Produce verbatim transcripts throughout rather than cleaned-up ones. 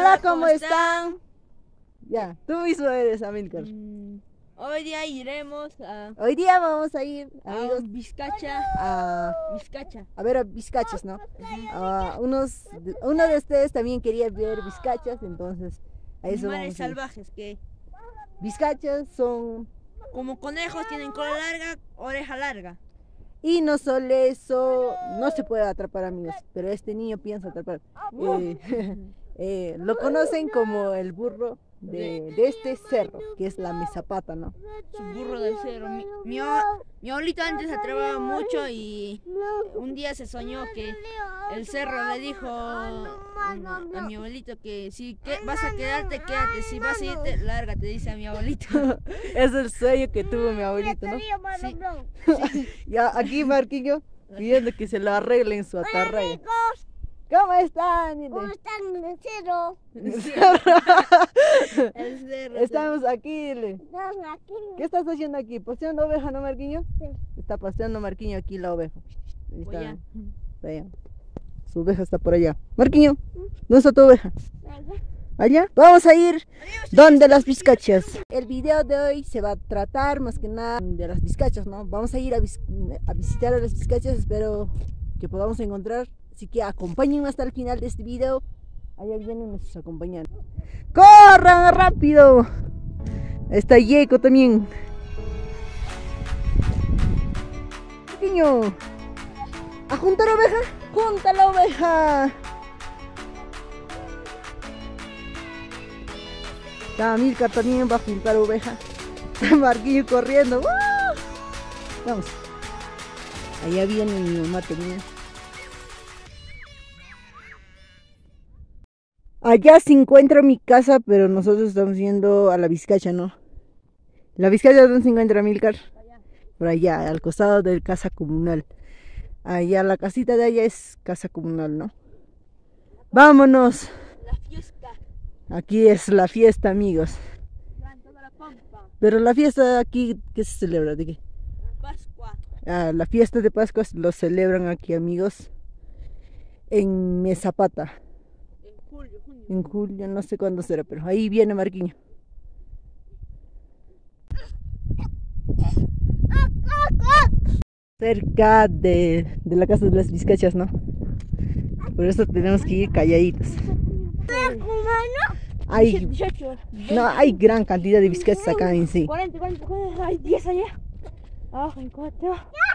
Hola, ¿cómo están? Ya, tú mismo eres Amílcar. Mm, hoy día iremos a, Hoy día vamos a ir, a amigos, un Vizcacha. a, Vizcacha. a ver a Vizcachas, ¿no? Ah, unos, de- uno de ustedes también quería ver Vizcachas, entonces a eso Animales vamos a ir. salvajes que, Vizcachas son, como conejos, tienen cola larga, oreja larga. y no solo eso, no se puede atrapar, amigos, pero este niño piensa atrapar. Eh, eh, lo conocen como el burro de, de este cerro, que es la Mesapata, ¿no? Su burro del cerro. Mi, mi, a- mi abuelito antes atrapaba mucho y un día se soñó que el cerro le dijo mm, a mi abuelito que si que, vas a quedarte, quédate. Si vas a irte, lárgate, dice a mi abuelito. Es el sueño que tuvo mi abuelito, ¿no? Sí. Ya aquí Marquillo pidiendo que se lo arreglen su atarraya. ¿Cómo están? Dile. ¿Cómo están en el cielo? El cerro. Estamos aquí, dile. Estamos aquí. ¿Qué estás haciendo aquí? ¿Paseando oveja, no, Marquiño? Sí. Está paseando Marquiño aquí la oveja. Ahí Voy está, allá. está allá. Su oveja está por allá. Marquiño, ¿dónde está tu oveja? Allá. Allá. Vamos a ir donde las Vizcachas. El video de hoy se va a tratar más que nada de las Vizcachas, ¿no? Vamos a ir a, vis- a visitar a las Vizcachas. Espero que podamos encontrar. Así que acompáñenme hasta el final de este video. Allá vienen nuestros acompañantes. ¡Corran rápido! Está Yeco también. Pequeño. ¿A juntar oveja? ¡Junta la oveja! La Amílcar también va a juntar oveja. Marquillo corriendo. ¡Uh! Vamos. Allá viene mi mamá también. Allá se encuentra mi casa, pero nosotros estamos yendo a la Vizcacha, ¿no? ¿La Vizcacha dónde se encuentra, Amílcar? Por allá, al costado de casa comunal. Allá, la casita de allá es casa comunal, ¿no? ¡Vámonos! La fiesta. Aquí es la fiesta, amigos. Toda la pampa. Pero la fiesta aquí, ¿qué se celebra? ¿De qué? Pascua. Ah, la fiesta de Pascua lo celebran aquí, amigos, en Mesapata. En julio, junio. En julio, no sé cuándo será, pero ahí viene Marquiño. Cerca de, de la casa de las Vizcachas, ¿no? Por eso tenemos que ir calladitos. Hay, dieciocho. no, hay gran cantidad de Vizcachas acá en sí. cuarenta, cuarenta, cuarenta. Hay diez allá. Abajo en cuatro.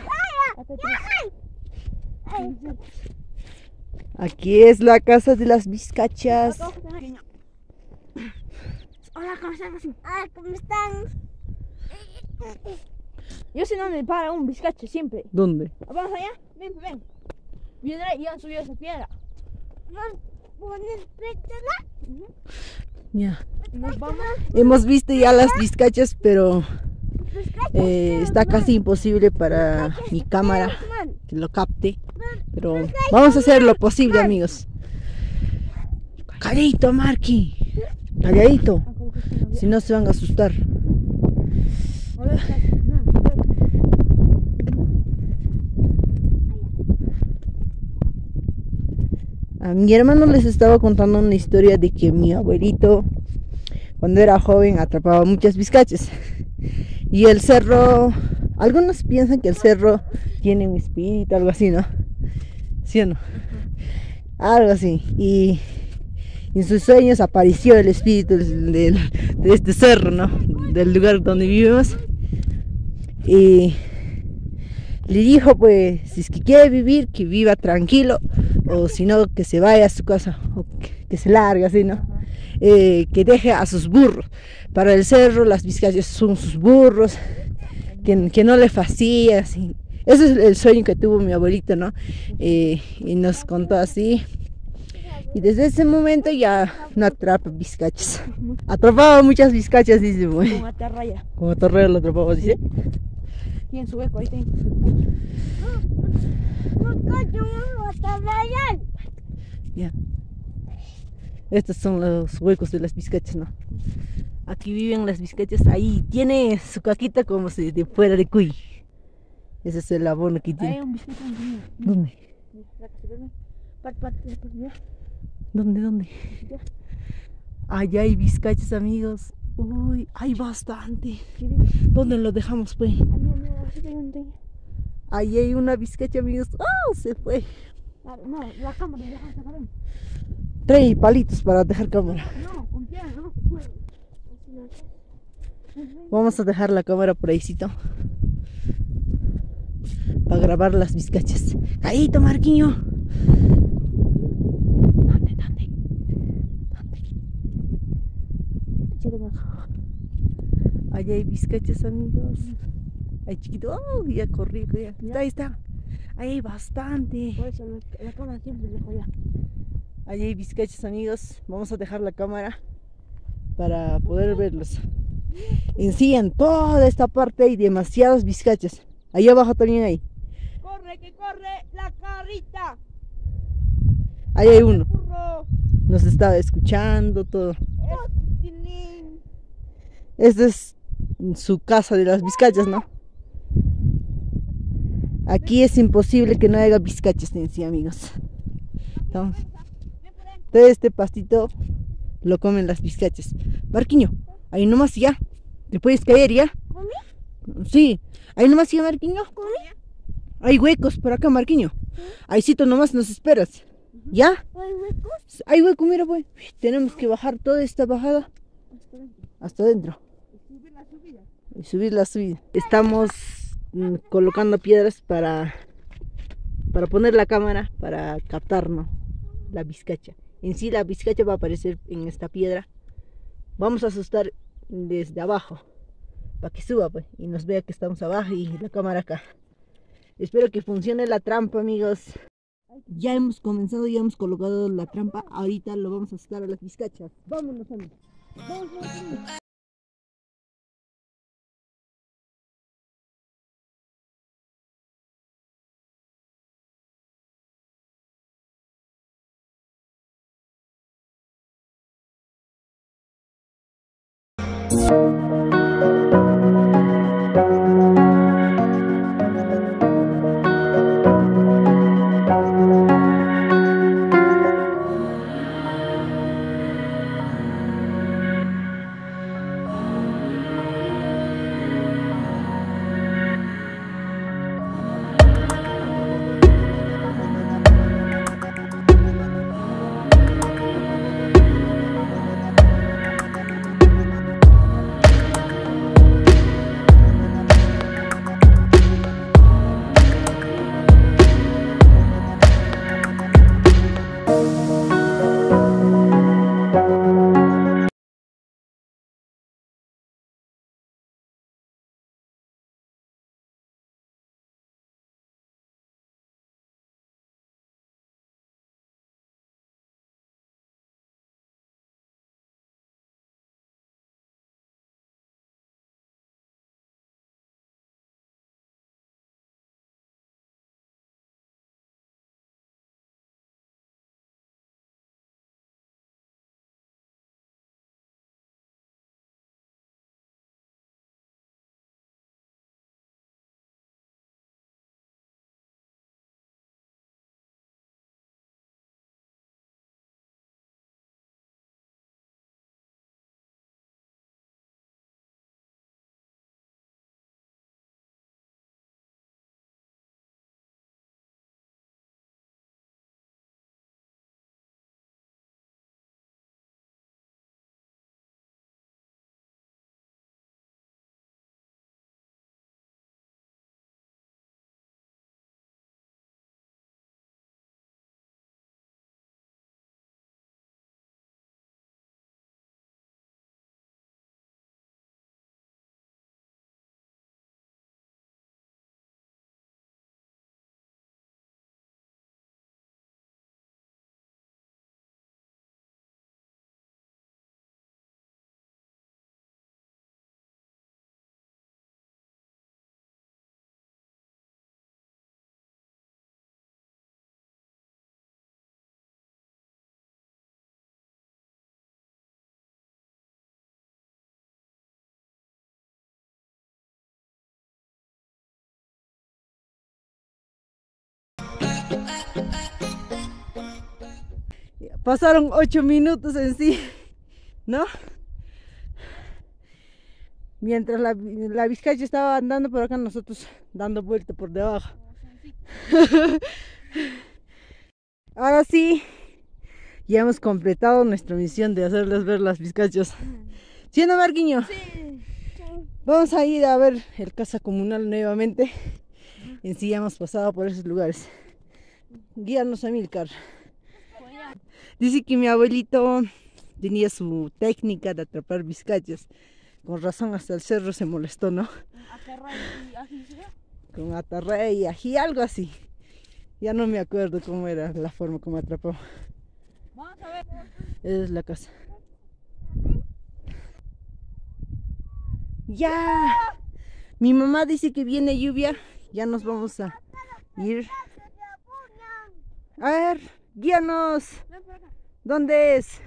Aquí es la casa de las Vizcachas. Hola, ¿cómo están? Ah, ¿cómo están? Yo sé dónde para un bizcacho siempre. ¿Dónde? Vamos allá, ven, ven. Piedra y han subido esa piedra. ¿Vamos a poner piedra? Ya. Nos vamos. Hemos visto ya las Vizcachas, pero eh, está casi imposible para mi cámara que lo capte. Pero vamos a hacer lo posible, amigos. Calladito, Marqui. Calladito. Si no se van a asustar. A mi hermano les estaba contando una historia de que mi abuelito, cuando era joven, atrapaba muchas Vizcachas. Y el cerro, algunos piensan que el cerro tiene un espíritu, algo así, ¿no? ¿Sí o no? Algo así. Y en sus sueños apareció el espíritu del- del- de este cerro, ¿no? Del lugar donde vivimos. Y le dijo, pues, si es que quiere vivir, que viva tranquilo, o si no, que se vaya a su casa, o que, que se largue, así, ¿no? Eh, que deje a sus burros. Para el cerro, las Vizcachas son sus burros, que, que no le fascina, así. Ese es el sueño que tuvo mi abuelito, ¿no? Eh, y nos contó así. Y desde ese momento ya no atrapa Vizcachas. Atrapaba muchas Vizcachas, dice, güey. Con atarraya. Como torreo lo atrapaba, dice. Aquí en su hueco, ahí tengo. Ya. Estos son los huecos de las Vizcachas, ¿no? Aquí viven las Vizcachas. Ahí tiene su caquita como si de fuera de cuy. Ese es el abono que Hay tiene. un bizcocho en el mío. ¿Dónde? La que se ve. Pat, pat, pat, pat, ya. ¿Dónde? ¿Dónde? Ya. Allá hay bizcachos, amigos. Uy, hay bastante. ¿Dónde lo dejamos, pues? Ahí hay una bizcacha, amigos. ¡Oh! Se fue. No, la cámara, deja sacar. Trae palitos para dejar cámara. No, con piedra no se puede. Vamos a dejar la cámara por ahícito para grabar las bizcachas. ¡Caíto, Marquiño! ¿Dónde, dónde? ¿Dónde? Allá hay bizcachas, amigos. Hay chiquito. ¡Oh! Ya corrí, ya. Está, ahí está. Ahí hay bastante. Por eso la, la cámara siempre dejo ya. Allá hay bizcachas, amigos. Vamos a dejar la cámara para poder verlos. En sí, en toda esta parte hay demasiados bizcachas. Ahí abajo también hay. ¡Corre, que corre la carrita! Ahí hay uno. ¡Burro! Nos estaba escuchando todo. ¡Es tilín! Esta es su casa de las bizcachas, ¿no? Aquí es imposible que no haya bizcachas en sí, amigos. Entonces, todo este pastito lo comen las bizcachas. Marquiño, ahí nomás ya. Te puedes caer ya. ¿Comí? Sí, ahí nomás ya, Marquiño. ¿Comí? Hay huecos por acá, Marquiño. Ahícito nomás nos esperas. ¿Ya? ¿Hay huecos? Hay hueco, mira, pues. Tenemos que bajar toda esta bajada hasta adentro. Subir la subida. Y subir la subida. Estamos mm, colocando piedras para para poner la cámara para captar, ¿no? La bizcacha. En sí la bizcacha va a aparecer en esta piedra. Vamos a asustar desde abajo para que suba, pues, y nos vea que estamos abajo y la cámara acá. Espero que funcione la trampa, amigos. Ya hemos comenzado, ya hemos colocado la trampa. Ahorita lo vamos a asustar a las bizcachas. Vámonos, amigos. Vamos, vamos, vamos. Pasaron ocho minutos en sí. ¿no? Mientras la, la Vizcacha estaba andando por acá, nosotros dando vuelta por debajo. Ahora sí, ya hemos completado nuestra misión de hacerles ver las Vizcachas. ¿Sí, no, Marquiño? Sí. Vamos a ir a ver el casa comunal nuevamente. En sí ya hemos pasado por esos lugares. Guíanos, Amílcar. Dice que mi abuelito tenía su técnica de atrapar Vizcachas. Con razón hasta el cerro se molestó, ¿no? Con atarrey y ají, algo así. Ya no me acuerdo cómo era la forma como atrapó. Vamos a ver. Esa es la casa. Ya. Mi mamá dice que viene lluvia. Ya nos vamos a ir. A ver, guíanos. ¿Dónde es?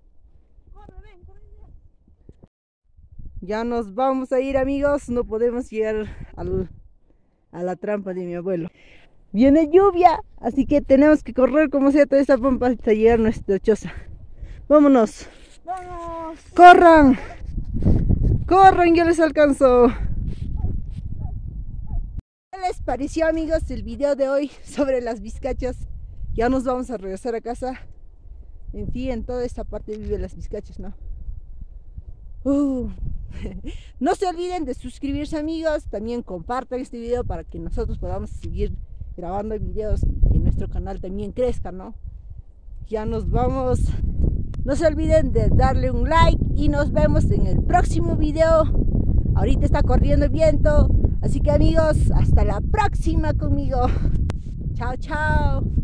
Ya nos vamos a ir, amigos. No podemos llegar al, a la trampa de mi abuelo. Viene lluvia, así que tenemos que correr como sea toda esta pampa hasta llegar a nuestra choza. Vámonos. Vamos. Corran. Corran, yo les alcanzo. ¿Qué les pareció, amigos, el video de hoy sobre las Vizcachas? Ya nos vamos a regresar a casa. En fin, en toda esta parte viven las Vizcachas, ¿no? Uh. No se olviden de suscribirse, amigos. También compartan este video para que nosotros podamos seguir grabando videos y que nuestro canal también crezca, ¿no? Ya nos vamos. No se olviden de darle un like y nos vemos en el próximo video. Ahorita está corriendo el viento, así que, amigos, hasta la próxima conmigo. Chao, chao.